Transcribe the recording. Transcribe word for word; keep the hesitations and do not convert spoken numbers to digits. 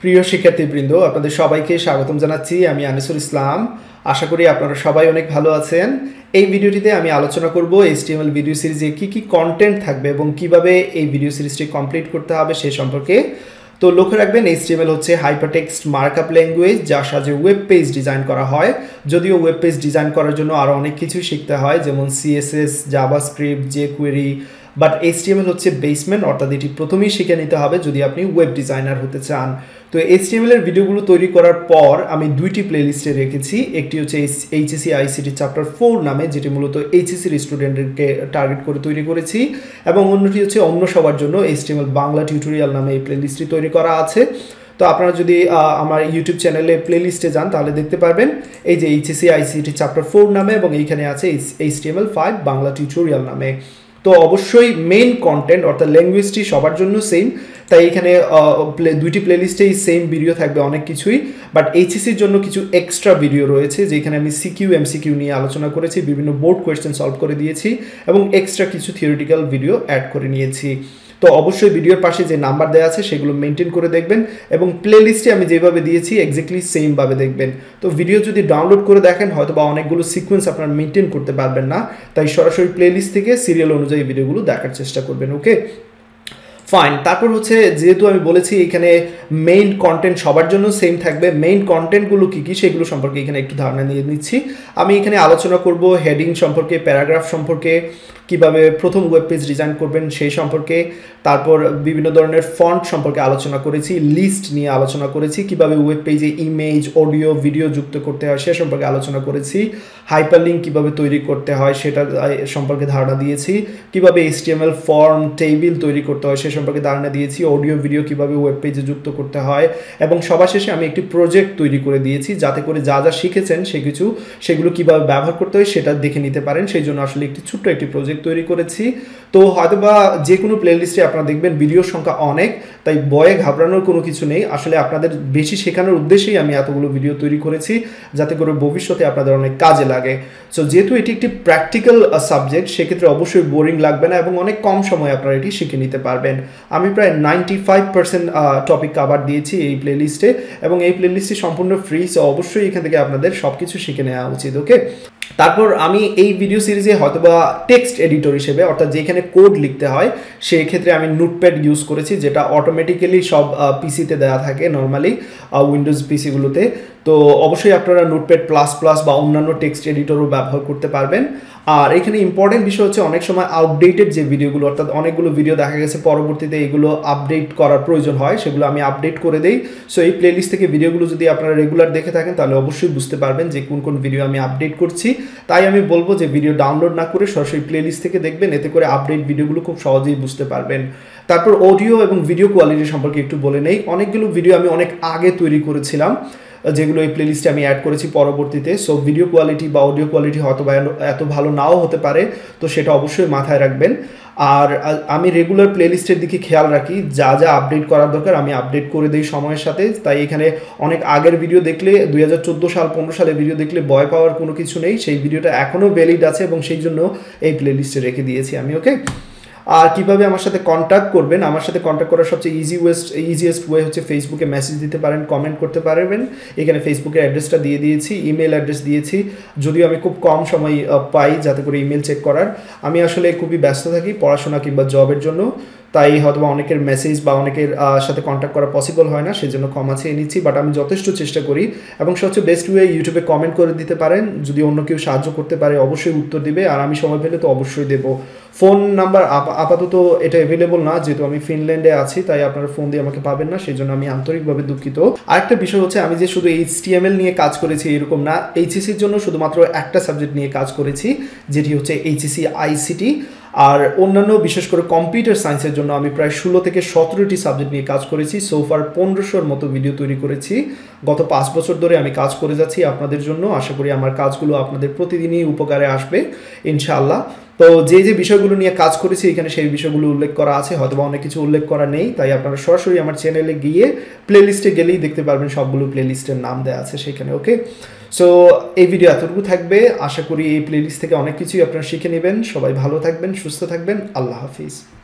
প্রিয় শিক্ষার্থীবৃন্দ, আপনাদের সবাইকে স্বাগতম জানাচ্ছি। আমি আনিসুল ইসলাম। আশা করি আপনারা সবাই অনেক ভালো আছেন। এই ভিডিওটিতে আমি আলোচনা করব এইচটিএমএল ভিডিও সিরিজে কী কী কন্টেন্ট থাকবে এবং কিভাবে এই ভিডিও সিরিজটি কমপ্লিট করতে হবে সে সম্পর্কে। তো লক্ষ্য রাখবেন, এইচটিএমএল হচ্ছে হাইপারটেক্সট মার্কআপ ল্যাঙ্গুয়েজ, যার সাহায্যে ওয়েব পেজ ডিজাইন করা হয়। যদিও ওয়েব পেজ ডিজাইন করার জন্য আরও অনেক কিছু শিখতে হয়, যেমন CSS, JavaScript, jQuery, but HTML হচ্ছে বেসমেন্ট, অর্থাৎ এটি প্রথমেই শিখে নিতে হবে যদি আপনি ওয়েব ডিজাইনার হতে চান। তো এইচটিএমএল এর ভিডিওগুলো তৈরি করার পর আমি দুইটি প্লেলিস্টে রেখেছি। একটি হচ্ছে এইচএসসি আইসিটি চ্যাপ্টার ফোর নামে, যেটি মূলত এইচএসসির স্টুডেন্টদেরকে টার্গেট করে তৈরি করেছি, এবং অন্যটি হচ্ছে অন্য সবার জন্য এইচটিএমএল বাংলা টিউটোরিয়াল নামে এই প্লেলিস্টটি তৈরি করা আছে। তো আপনারা যদি আমার ইউটিউব চ্যানেলে প্লেলিস্টে যান তাহলে দেখতে পারবেন এই যে এইচএসসি আইসিটি চ্যাপ্টার ফোর নামে, এবং এইখানে আছে এইচটিএমএল ফাইভ বাংলা টিউটোরিয়াল নামে। তো অবশ্যই মেইন কন্টেন্ট অর্থাৎ ল্যাঙ্গুয়েজটি সবার জন্য সেম, তাই এখানে দুইটি প্লেলিস্টেই সেম ভিডিও থাকবে অনেক কিছুই। বাট এইচএসসির জন্য কিছু এক্সট্রা ভিডিও রয়েছে, যেখানে আমি সিকিউ এমসিকিউ নিয়ে আলোচনা করেছি, বিভিন্ন বোর্ড কোয়েশ্চেন সলভ করে দিয়েছি, এবং এক্সট্রা কিছু থিওরিটিক্যাল ভিডিও অ্যাড করে নিয়েছি। তো অবশ্যই ভিডিওর পাশে যে নাম্বার দেওয়া আছে সেগুলো মেনটেন করে দেখবেন, এবং প্লেলিস্টে আমি যেভাবে দিয়েছি এক্স্যাক্টলি সেমভাবে দেখবেন। তো ভিডিও যদি ডাউনলোড করে দেখেন হয়তো বা অনেকগুলো সিকোয়েন্স আপনারা মেনটেন করতে পারবেন না, তাই সরাসরি প্লেলিস্ট থেকে সিরিয়াল অনুযায়ী ভিডিওগুলো দেখার চেষ্টা করবেন। Okay, fine. তারপর হচ্ছে, যেহেতু আমি বলেছি এখানে মেইন কন্টেন্ট সবার জন্য সেম থাকবে, মেইন কন্টেন্টগুলো কী কী সেগুলো সম্পর্কে এখানে একটু ধারণা নিয়ে নিচ্ছি। আমি এখানে আলোচনা করব হেডিং সম্পর্কে, প্যারাগ্রাফ সম্পর্কে, কিভাবে প্রথম ওয়েব পেজ ডিজাইন করবেন সেই সম্পর্কে, তারপর বিভিন্ন ধরনের ফন্ট সম্পর্কে আলোচনা করেছি, লিস্ট নিয়ে আলোচনা করেছি, কিভাবে ওয়েব পেজে ইমেজ, অডিও, ভিডিও যুক্ত করতে হয় সে সম্পর্কে আলোচনা করেছি, হাইপারলিঙ্ক কিভাবে তৈরি করতে হয় সেটা সম্পর্কে ধারণা দিয়েছি, কিভাবে এইচটিএমএল ফর্ম, টেবিল তৈরি করতে হয় সে সম্পর্কে ধারণা দিয়েছি, অডিও ভিডিও কিভাবে ওয়েব পেজে যুক্ত করতে হয়, এবং সবার শেষে আমি একটি প্রজেক্ট তৈরি করে দিয়েছি যাতে করে যা যা শিখেছেন সে কিছু সেগুলো কিভাবে ব্যবহার করতে হয় সেটা দেখে নিতে পারেন। সেই জন্য আসলে একটি ছোট্ট একটি প্রজেক্ট তৈরি করেছি। তো হয়তোবা যে কোনো প্লেলিস্টে আপনারা দেখবেন ভিডিওর সংখ্যা অনেক, তাই ভয়ে ঘাবড়ানোর কোনো কিছু নেই। আসলে আপনাদের বেশি শেখানোর উদ্দেশ্যেই আমি এতগুলো ভিডিও তৈরি করেছি, যাতে করে ভবিষ্যতে আপনাদের অনেক কাজে লাগে। সো যেহেতু এটি একটি প্র্যাকটিক্যাল সাবজেক্ট, সেক্ষেত্রে অবশ্যই বোরিং লাগবে না, এবং অনেক কম সময়ে আপনারা এটি শিখে নিতে পারবেন। আমি প্রায় ninety five percent topic cover দিয়েছি এই প্লেলিস্টে, এবং এই প্লেলিস্টটি সম্পূর্ণ ফ্রি। সো অবশ্যই এখান থেকে আপনাদের সব কিছু শিখে নেওয়া উচিত। ওকে, তারপর আমি এই ভিডিও সিরিজে হয়তোবা টেক্সট এডিটর হিসেবে, অর্থাৎ যেখানে কোড লিখতে হয় সেই ক্ষেত্রে আমি নোটপ্যাড ইউজ করেছি, যেটা অটোমেটিক্যালি সব পিসিতে দেওয়া থাকে নর্মালি উইন্ডোজ পিসিগুলোতে। তো অবশ্যই আপনারা নোটপ্যাড প্লাস প্লাস বা অন্যান্য টেক্সট এডিটরও ব্যবহার করতে পারবেন। আর এখানে ইম্পর্টেন্ট বিষয় হচ্ছে, অনেক সময় আউটডেটেড যে ভিডিওগুলো, অর্থাৎ অনেকগুলো ভিডিও দেখা গেছে পরবর্তীতে এগুলো আপডেট করার প্রয়োজন হয়, সেগুলো আমি আপডেট করে দেই। সো এই প্লেলিস্ট থেকে ভিডিওগুলো যদি আপনারা রেগুলার দেখে থাকেন তাহলে অবশ্যই বুঝতে পারবেন যে কোন কোন ভিডিও আমি আপডেট করছি। তাই আমি বলবো যে ভিডিও ডাউনলোড না করে সরাসরি প্লেলিস্ট থেকে দেখবেন, এতে করে আপডেট ভিডিওগুলো খুব সহজেই বুঝতে পারবেন। তারপর অডিও এবং ভিডিও কোয়ালিটি সম্পর্কে একটু বলে নেই। অনেকগুলো ভিডিও আমি অনেক আগে তৈরি করেছিলাম, যেগুলো এই প্লেলিস্টে আমি অ্যাড করেছি পরবর্তীতে। সো ভিডিও কোয়ালিটি বা অডিও কোয়ালিটি হয়তো বা এত ভালো নাও হতে পারে, তো সেটা অবশ্যই মাথায় রাখবেন। আর আমি রেগুলার প্লেলিস্টের দিকে খেয়াল রাখি, যা যা আপডেট করার দরকার আমি আপডেট করে দিই সময়ের সাথে। তাই এখানে অনেক আগের ভিডিও দেখলে, দুই হাজার চোদ্দো সাল পনেরো সালের ভিডিও দেখলে ভয় পাওয়ার কোনো কিছু নেই, সেই ভিডিওটা এখনও ভ্যালিড আছে, এবং সেই জন্য এই প্লেলিস্টে রেখে দিয়েছি আমি। ওকে, আর কীভাবে আমার সাথে কন্ট্যাক্ট করবেন, আমার সাথে কন্ট্যাক্ট করার সবচেয়ে ইজি ওয়েস্ট ইজিয়েস্ট ওয়ে হচ্ছে ফেসবুকে মেসেজ দিতে পারেন, কমেন্ট করতে পারবেন। এখানে ফেসবুকের অ্যাড্রেসটা দিয়ে দিয়েছি, ইমেল অ্যাড্রেস দিয়েছি, যদিও আমি খুব কম সময় পাই যাতে করে ইমেল চেক করার। আমি আসলে খুবই ব্যস্ত থাকি পড়াশোনা কিংবা জবের জন্য, তাই হয়তো অনেকের মেসেজ বা অনেকের সাথে কন্ট্যাক্ট করা পসিবল হয় না, সেজন্য ক্ষমা চেয়ে নিচ্ছি। বাট আমি যথেষ্ট চেষ্টা করি, এবং সবচেয়ে বেস্ট ওয়ে ইউটিউবে কমেন্ট করে দিতে পারেন। যদি অন্য কেউ সাহায্য করতে পারে অবশ্যই উত্তর দিবে, আর আমি সময় পেলে তো অবশ্যই দেবো। ফোন নাম্বার আপাতত এটা অ্যাভেলেবল না, যেহেতু আমি ফিনল্যান্ডে আছি, তাই আপনারা ফোন দিয়ে আমাকে পাবেন না, সেই জন্য আমি আন্তরিকভাবে দুঃখিত। আরেকটা বিষয় হচ্ছে, আমি যে শুধু এইচটিএমএল নিয়ে কাজ করেছি এরকম না, এইচএসসির জন্য শুধুমাত্র একটা সাবজেক্ট নিয়ে কাজ করেছি, যেটি হচ্ছে এইচএসসি আইসিটি। আর অন্যান্য বিশেষ করে কম্পিউটার সায়েন্সের জন্য আমি প্রায় ষোলো থেকে সতেরোটি সাবজেক্ট নিয়ে কাজ করেছি। সোফার পনেরোশোর মতো ভিডিও তৈরি করেছি। গত পাঁচ বছর ধরে আমি কাজ করে যাচ্ছি আপনাদের জন্য। আশা করি আমার কাজগুলো আপনাদের প্রতিদিনই উপকারে আসবে ইনশাআল্লাহ। তো যে যে বিষয়গুলো নিয়ে কাজ করেছি এখানে সেই বিষয়গুলো উল্লেখ করা আছে, হয়তো অনেক কিছু উল্লেখ করা নেই, তাই আপনারা সরাসরি আমার চ্যানেলে গিয়ে প্লেলিস্টে গেলেই দেখতে পারবেন সবগুলো প্লেলিস্টের নাম দেওয়া আছে সেখানে। ওকে, সো এই ভিডিও এতটুকু থাকবে। আশা করি এই প্লেলিস্ট থেকে অনেক কিছুই আপনারা শিখে নেবেন। সবাই ভালো থাকবেন, সুস্থ থাকবেন। আল্লাহ হাফিজ।